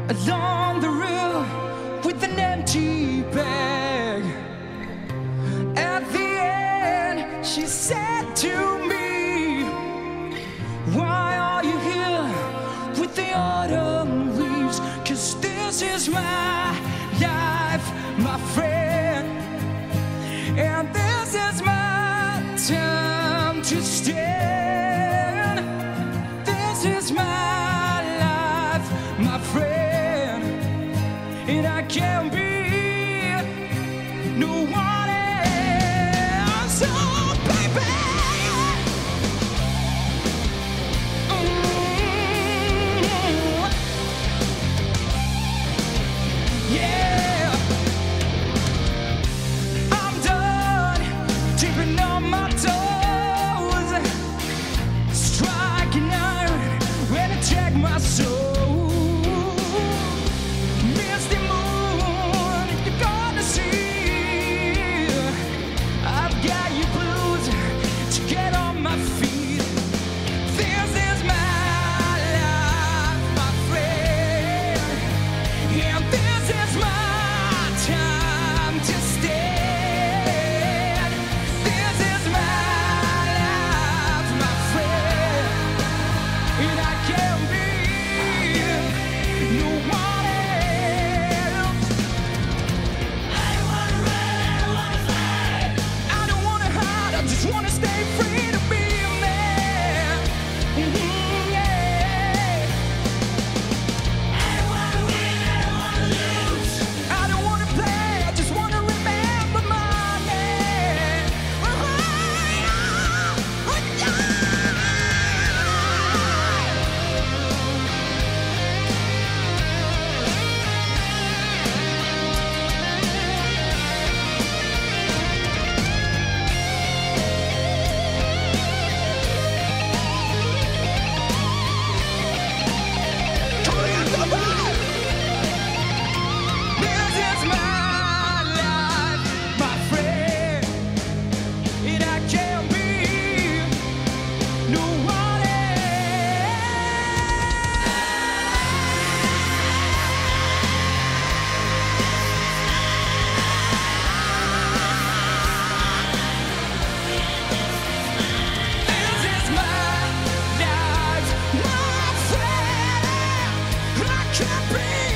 along the rail with an empty bag. At the end, she said to me, why are you here with the autumn leaves? 'Cause this is my life, my friend, and this is my time to stand. This is my life, my friend, and I can't be no one else. Oh, baby. Yeah, I'm done dipping on my toes, striking iron when I check my soul. Misty moon, you're gonna see I've got you blues to get on my feet. This is my life, my friend, and this is my time to stand. This is my life, my friend, and I can't be no one else. I wanna run, I wanna fly, I don't wanna hide, I just wanna stay free to be a man. Yeah. I don't wanna win, I don't wanna lose, I don't wanna play, I just wanna remember my name. This is my life, my friend, and I can't be no one This is my life, my friend, I can't be